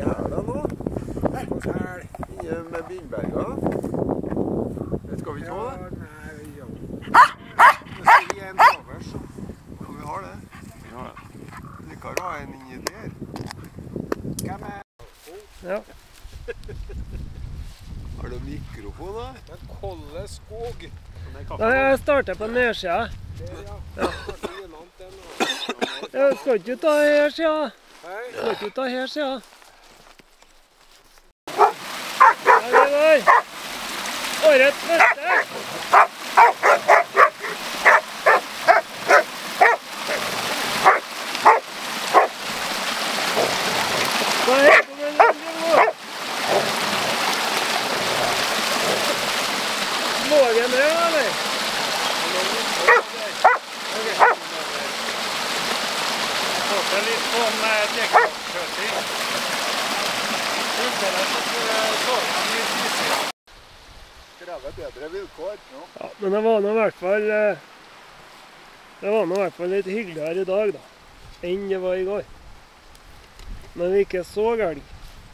Hæla nå? Inne med Bindberga? Skal vi ta det? Nei, ja. Hvis vi er en travers, så vi har det. Vi har det. Liker å ha en inni der. Hvem er? Ja. Har du mikrofon da? Det er Kolle Skog. Da jeg starter på nedsida. Ja. Jeg skal ikke ta her sida. Hei. Skal ikke ta her sida. Her vi går. Årets første. Hva heter den nå? Lågen her, eller? Håper litt sånn dekkkjøting. Krever bedre vilkår. Ja, men det var nå i hvert fall litt hyggeligere i dag da, enn det var i går. Men vi ikke så elg.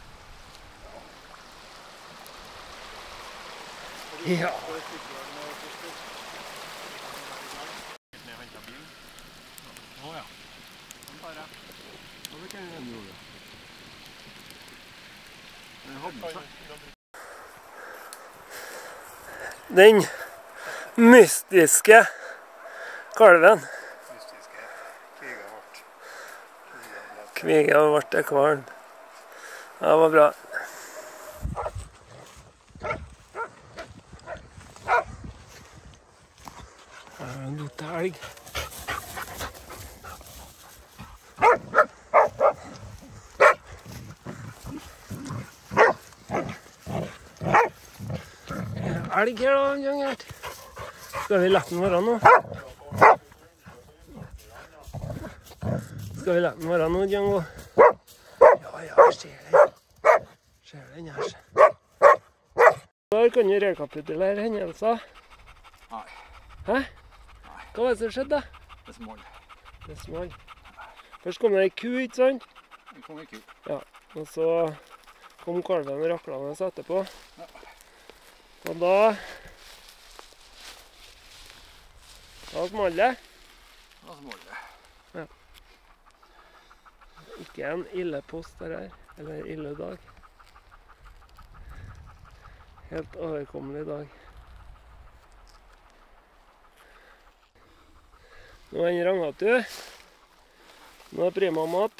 Ja. Den mystiske kalven. Kviga ble det kvalm. Ja, det var bra. Her er en liten elg. Elg her da, Jangert. Skal vi la den være nå? Skal vi la den være nå, Django? Ja, jeg ser den. Ser den her. Der kan du rekapitulere hendelser. Nei. Hæ? Hva var det som skjedde da? Det small. Det small. Først kom det en ku, ikke sant? Det kom en ku. Ja, og så kom kalven raklende etterpå. Ja. Og da smalt det. Da small det. Ja. Ikke en ille post der her, eller ille dag. Helt overkommelig dag. Nå er den Rangatu. Nå er prima mat.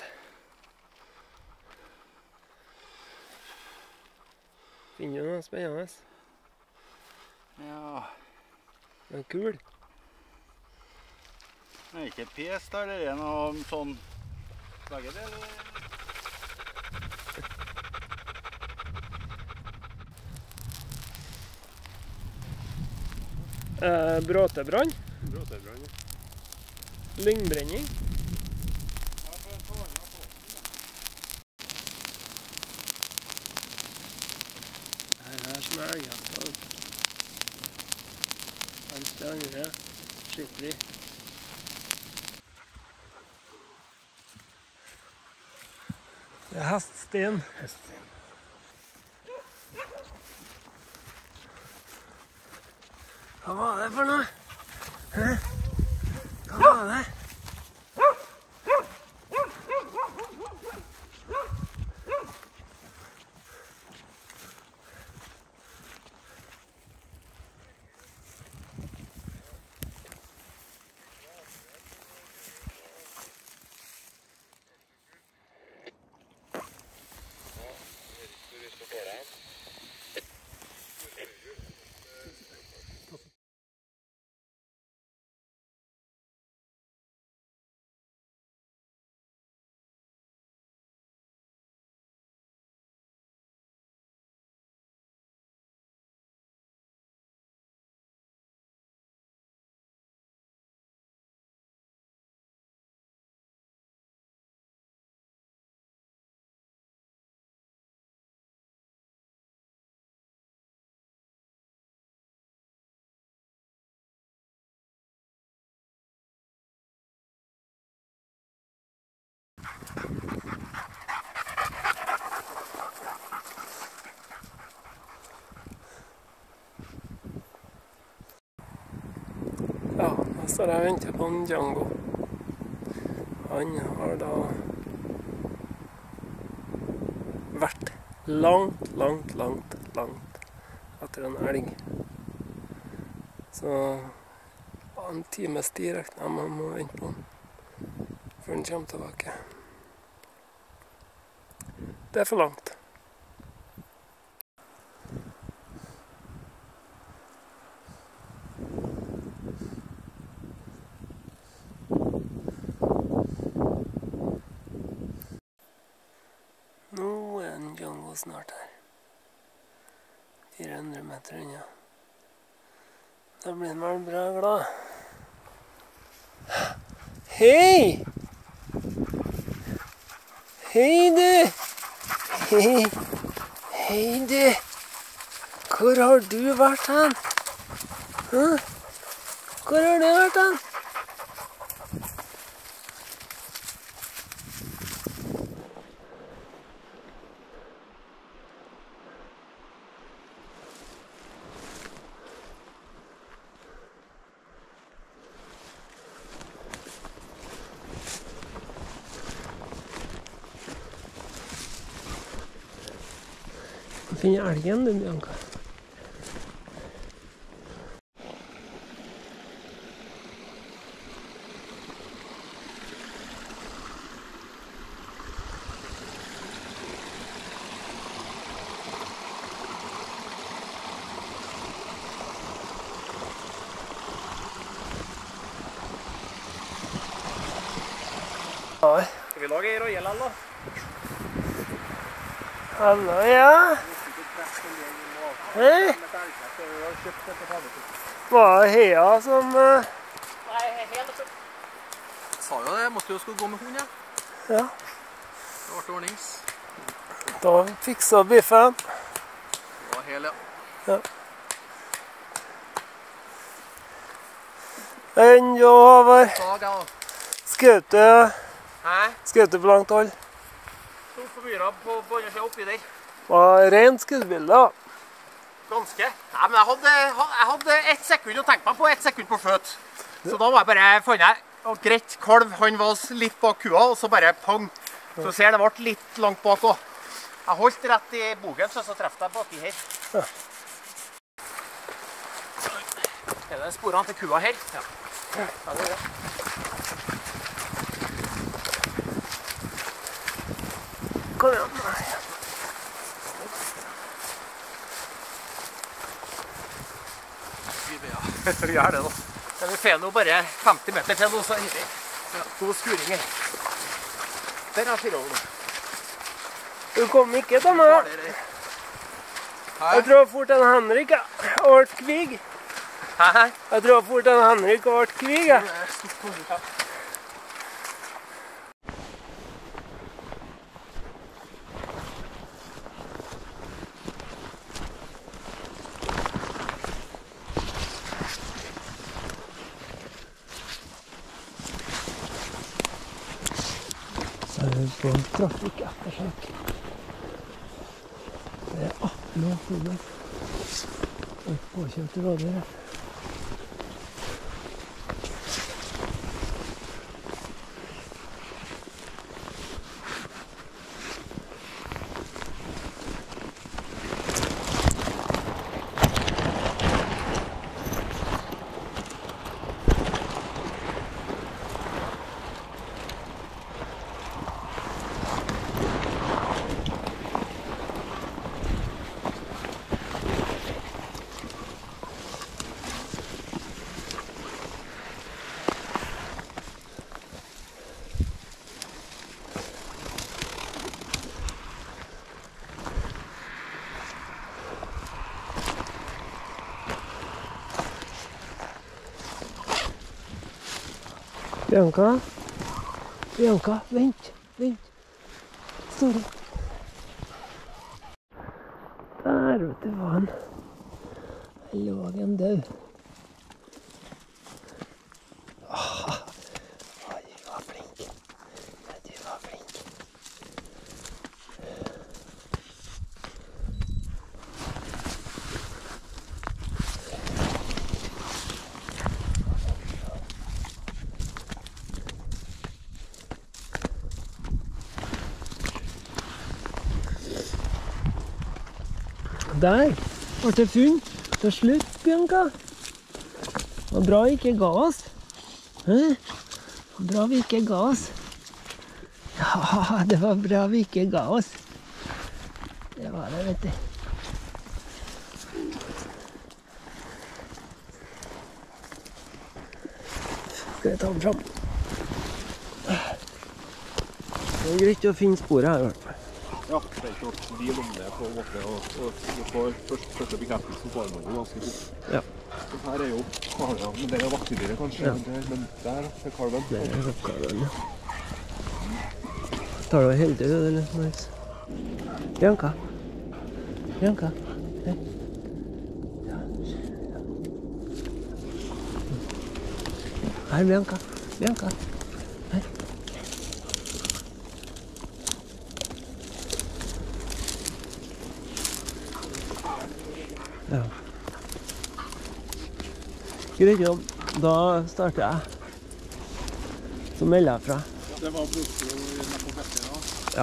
Finner du noe spennende? Ja. En kul. Det er ikke pes der, det er noe sånn begge deler. Bråtebrann. Bråtebrann, ja. Lyngbrenning. Her som er elgjakt. Mens det andre skikkelig. Det er heststen. Hva var det for noe? Hæ? Hva var det? Så jeg venter på en Django. Han har da vært langt etter en elg. Så en times tid regner jeg med å vente på han før han kommer tilbake. Det er for langt. Nå er en Django snart her. 400 meter unna. Da blir han vel bra glad. Hei! Hei du! Hei du! Hvor har du vært hen? Hæ? Hvor har du vært hen? Finner elgen du, Bianca. Skal vi lage ei royal, da? Hallo, ja. Hei. Var det Hea som... Nei, helt oppe. Sa jo det, jeg måtte jo skulle gå med hund, ja. Ja. Det ble ordnings. Da fiksa biffen. Det var hel, ja. Ja. Enn du, Håvard? Dag, ja. Skjøt Hæ? du på langt hold? Sto på myra på andre siden oppi der. Var rent skuddbilde, da. Ganske. Nei, men jeg hadde 1 sekund å tenke meg på, 1 sekund på skjøt. Så da var jeg bare, fant jeg greit kalv, han var litt bak kua, og så bare pang. Så ser det ble litt langt bak også. Jeg holdt rett i bogen, så treffte jeg baki her. Ja. Er det sporene til kua her? Ja. Ja, det er det. Kom igjen. Vi gjør det da. Men vi får nå bare 50 meter til nå, så er det 2 skuringer. Der er 4 over nå. Du kom ikke til meg. Jeg tror jeg fort en Henrik og ble kvig. Hæ? Jeg tror jeg fort en Henrik og ble kvig. Det er stort på mulig. På en trafikk-ettersøk. Det er 18 oktober. Og påkjørte rådyr her. Bianca? Bianca, vent, vent. Sorry. Der, vet du, var han. Der lå en død. Oi, du var flink. Ja, du var flink. Der ble det funn til slutt, Bianca. Det var bra vi ikke ga oss. Bra vi ikke ga oss. Ja, det var bra vi ikke ga oss. Det var det, vet du. Skal jeg ta den fram? Det er greit å finne sporet her i hvert fall. Ja, det er ikke noe tvil om det på en måte, og første bekreftelsen får man jo ganske fort. Ja. Så her er jo kalven, men det er vaktedyret kanskje, Ja. men der er kalven. Det er kalven, ja. Tar du heldig, du, eller? Nice. Bianca? Bianca? Hei. Ja. Her, Bianca. Bianca. Her. Ja. Greit jobb. Da starter jeg. Så melder jeg fra. Det var blodprøve nede på bekken da. Ja.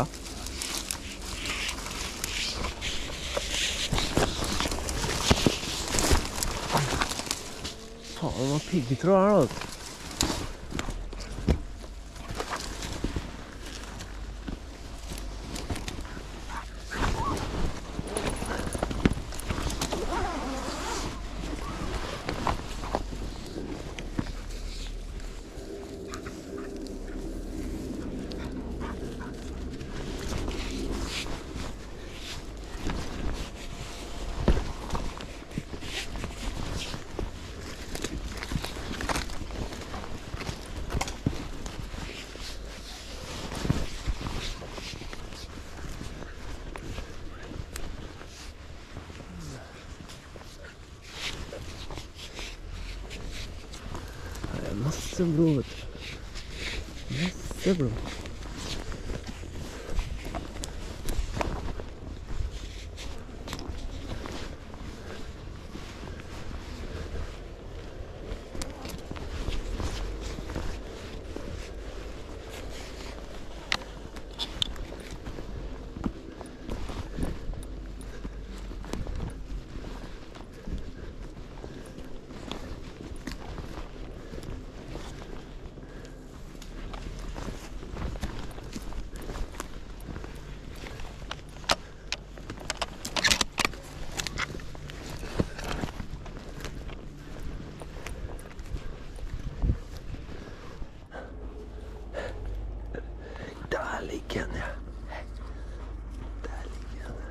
Faen, det var piggtråd her da. Masse blod, vet du. Masse blod. Der ligger den, ja. Der ligger den.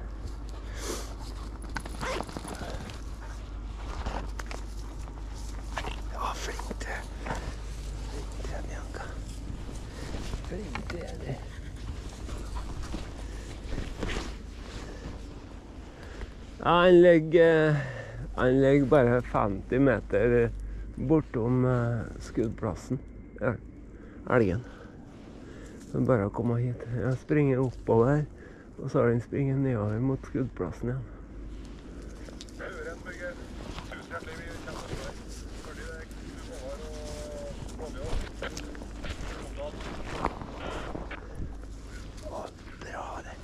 Ja, flink du. Flink du, Bianca. Flink du er det. Ja, han ligger bare 50 meter bortom skuddplassen. Ja, elgen. Så bare å komme hit. Jeg springer oppover, og så har den springet nedover mot skuddplassen igjen. Å, bra det.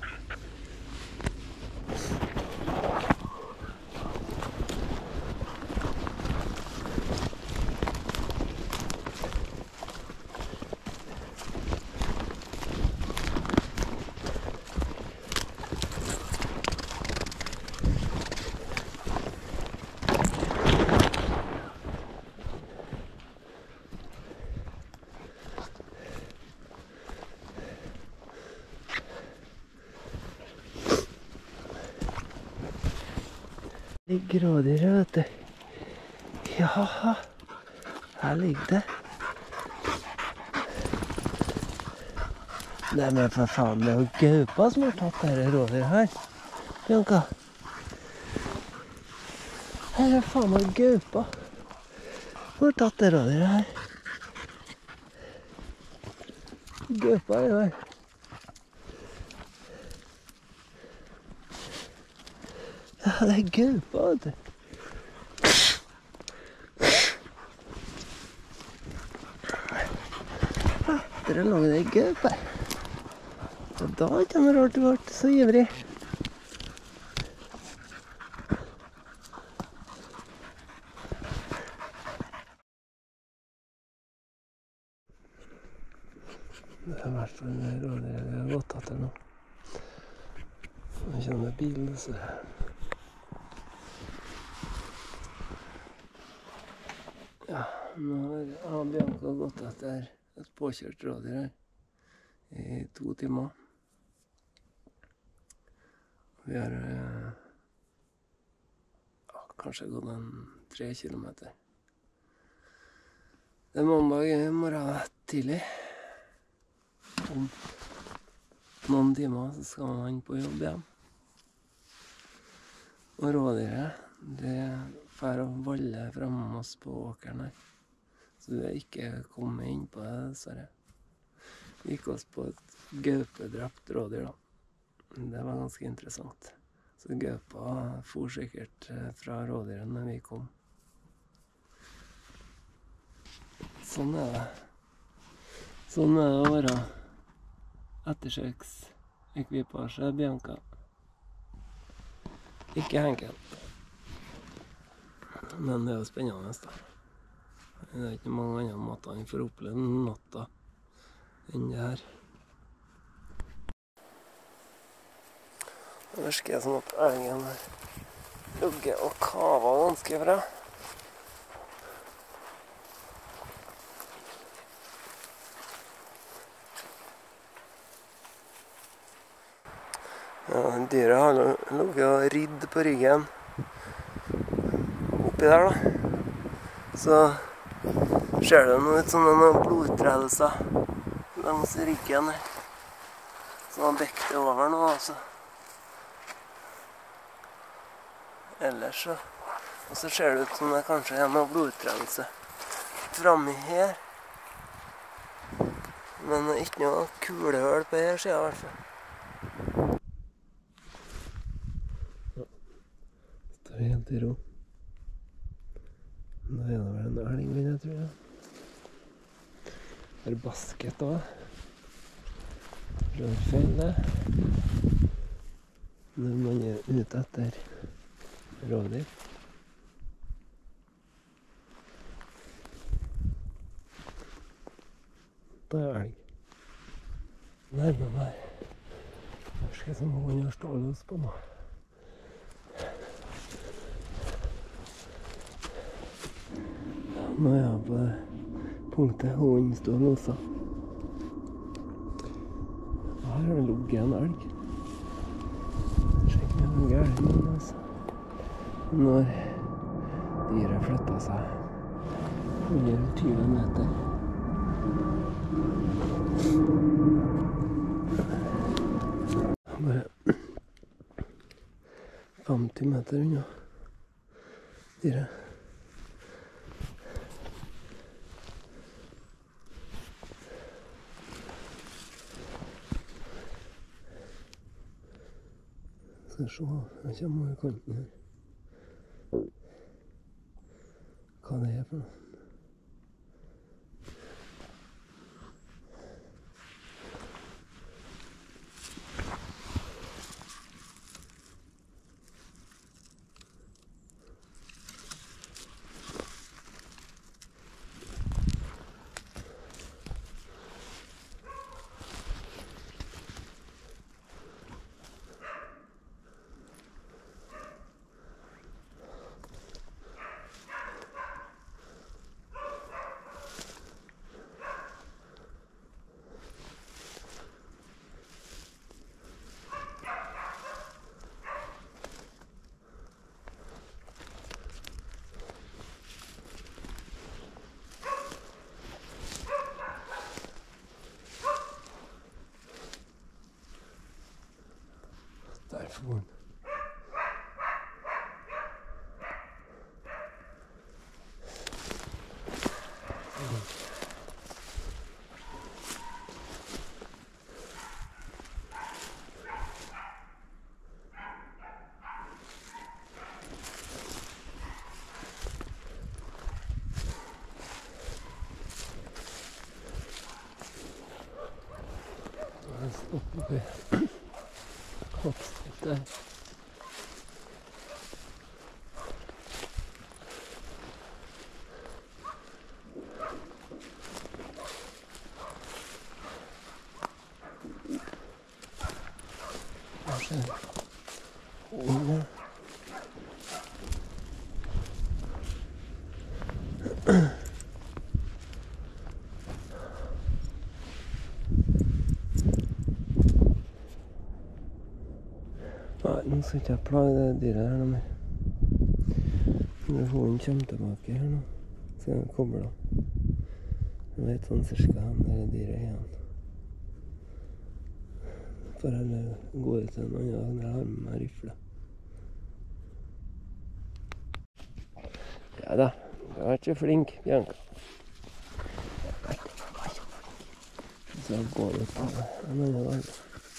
Ligger rådyret, vet du. Ja, her ligger det. Nei, men for faen, det er jo gaupa som har tatt dette rådyret her. Bianca. Her er faen meg gaupa. Hvor har tatt det rådyret her? Gaupa er jo her. Ja, det er gaupa, vet du. Dere lager det gaup her. Og da er det ikke rart du ble så ivrig. for rådyret vi har gått etter nå. Nå kommer bilen, så ja, nå har Bianca gått etter et påkjørt rådyr her i 2 timer. Vi har kanskje gått en 3 kilometer. Det er mandag i morgen tidlig. Om noen timer så skal man på jobb igjen. Og rådyret, det får å valle fremme oss på åkeren her. Så vi har ikke kommet inn på det, dessverre. Vi gikk oss på et gaupedrept rådyr da. Det var ganske interessant. Så gaupa for sikkert fra rådyret når vi kom. Sånn er det. Sånn er det å være ettersøksekvipasje, Bianca. Ikke enkelt. Men det er jo spennende, da. Det er ikke mange andre måter han får oppleve natta enn det her. Det virker som at elgen lugger og kaver ganske bra. Ja, dyret har ligget og ridd på ryggen oppi der da. Så ser det noe ut som noen blodutredelser langs ryggen her. Så han bekte over nå altså. Ellers så. Og så ser det ut som det kanskje er noe blodutredelse framme her. Men ikke noe kulehull på her siden i hvert fall. Står helt i ro. Da er det vel en elg, vil jeg tro. Det er basket også. Rørfeil det. Når man er ute etter rådyr. Da er elg. Nærmer meg. Det skal som om han har stålet oss på nå. Nå er jeg på punktet hunden står og loser. Her har det ligget en elg. Det ser ikke noe gærent ut, altså. Når dyret flyttet seg 120 meter. Bare 50 meter unna dyret. Skal vi se, jeg kommer over kanten her. Hva det er for noe? Derfor går den. Stopp oppi hoppstilt der. Nei, nå skal ikke jeg plage det dyret her noe mer. Når hunden kommer tilbake her nå, så kommer da. Jeg vet sånn cirka han der dyret igjen. For heller gå ut en annen dag når jeg har med meg rifle. Ja da, du har vært så flink, Bianca. Så går det på en annen dag.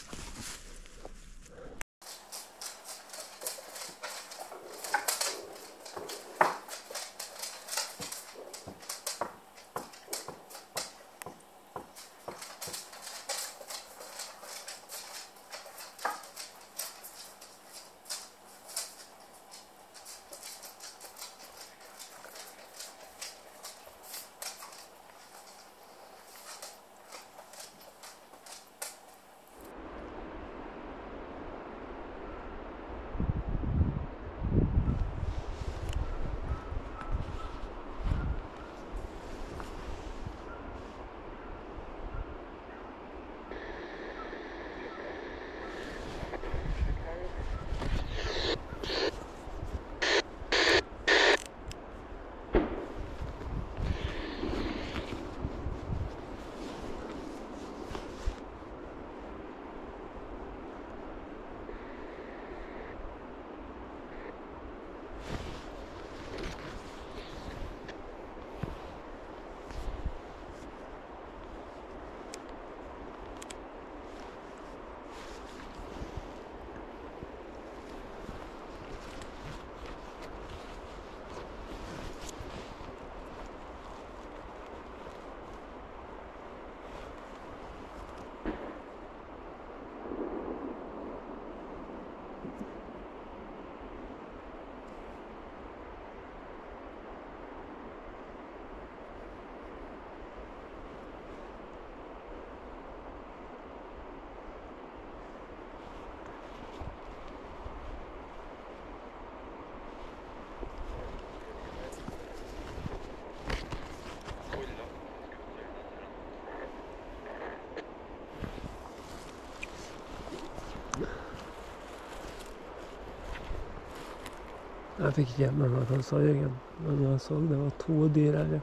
Jeg fikk ikke med meg hva han sa, Jørgen, men jeg så det var 2 dyr her.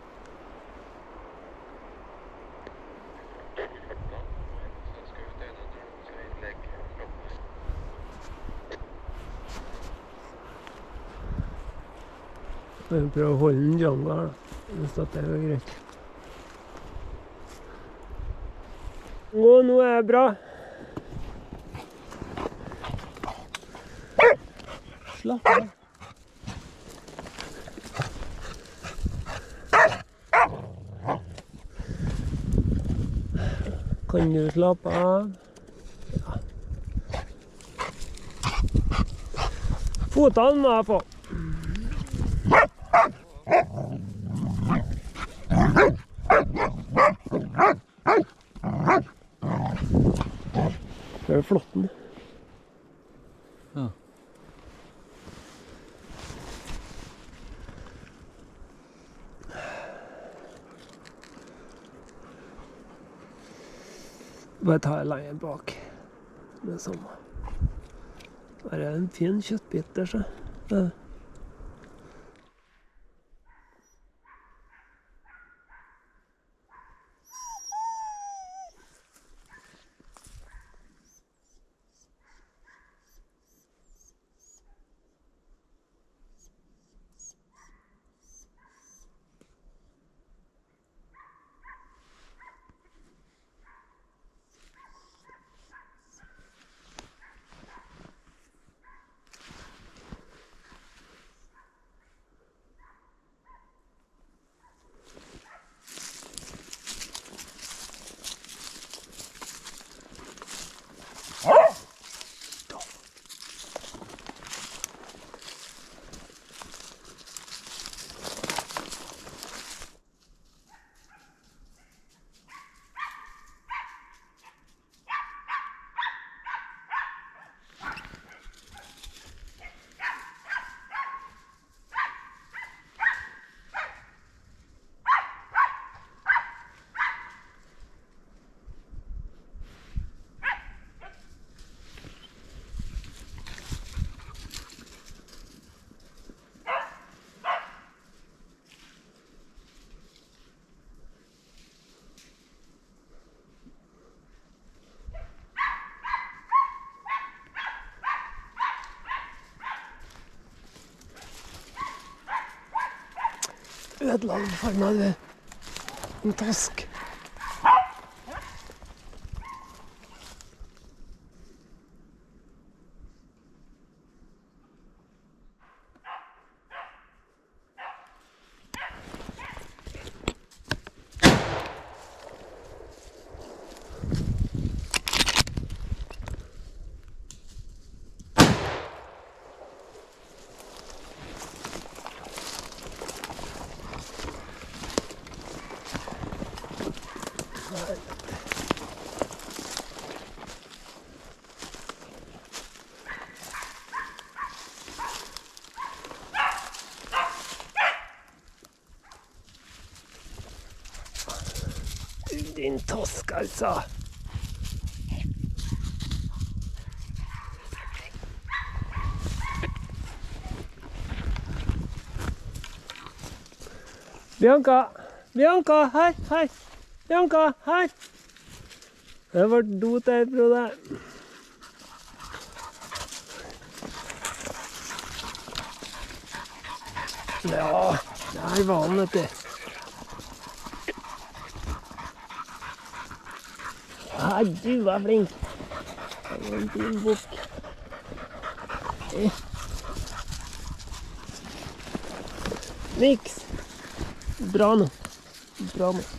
Jeg prøver å holde den Django her, da, hvis det er greit. Nå er det bra. Slapp av. Kan du slappe av? Ja. Fotene må jeg få. Det er flotten. Ja. Bare ta leien bak. Det er samme. Her er en fin kjøttbit der, så. Ja. ødela den for meg, du. En tosk. Din tosk, altså. Bianca! Bianca, her, her! Bianca, her! Det var dot der, broder. Ja, der var han, vet du. Ja, du var flink. Det var en fin bok. Niks. Bra nå. Bra nå.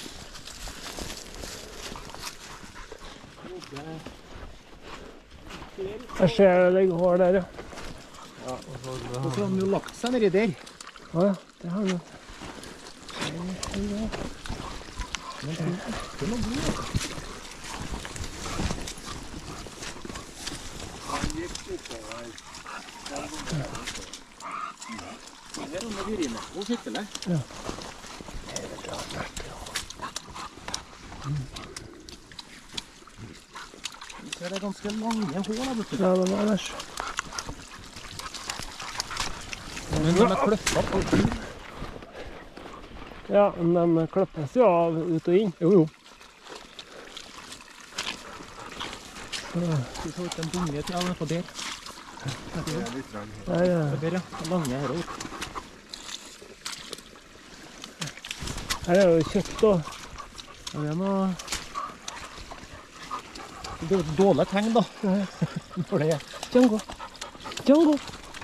Jeg ser det ligger hår der, ja. Og så har han jo lagt seg nedi der. Ja, det har han jo. Ja. Det er ganske lange hår da, vet du. Ja, det var det. Men de er kløppet på tur. Ja, men de klippes jo av ut og inn. Jo, jo. Skal vi ta ut en bunge til alle på der? Der, ja. Der, ja. Lange her også. Her er jo kjøtt og... Ja, det er noe... Det er et dårlig tegn da. For det er... Django! Django!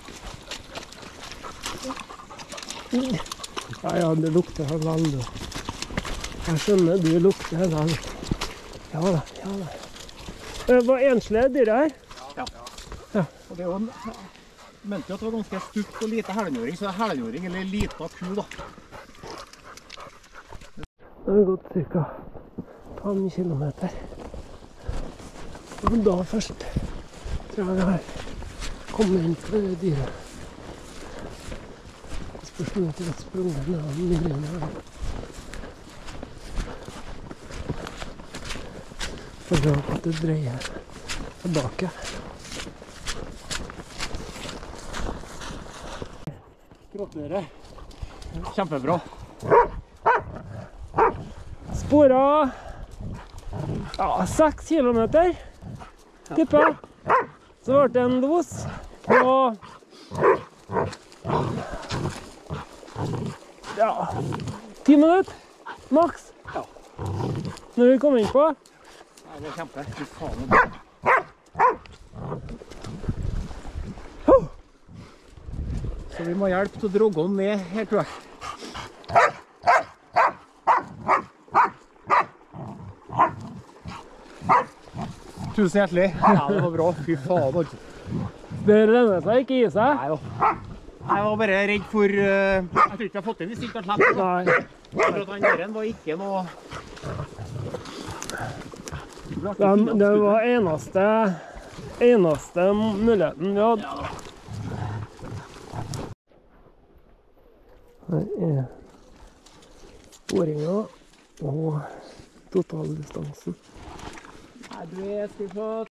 Ja, ja, det lukter her veldig. Jeg skjønner, du lukter her veldig. Ja da, ja da. Det var enslige dyr her. Ja. Og det er jo en... Jeg mente jo at det var ganske stutt og lite helnjøring, så det er helnjøring eller lita ku da. Det har gått ca. 5 kilometer. Og da først tror jeg det har kommet inn på det dyret. Spørsmålet til å sprunge ned av miljøen her. For å at det dreier tilbake. Gratulerer. Kjempebra. Spora ja, 6 kilometer. Tipper. Så ble det en los på ja, 10 minutter, maks. Ja. Når vi kom inn på. Ja, det var kjempe. Fy faen. Så vi må hjelpe til å dra den ned her, tror jeg. Tusen hjertelig. Ja, det var bra. Fy faen. Det renner seg ikke i seg. Nei da. Jeg var bare redd for... Jeg tror ikke jeg har fått det hvis det ikke har slett. Nei. For at han døren var ikke noe... Det var eneste muligheten vi hadde. Her er sporingen og totaldistansen. Nei, du, jeg skal få...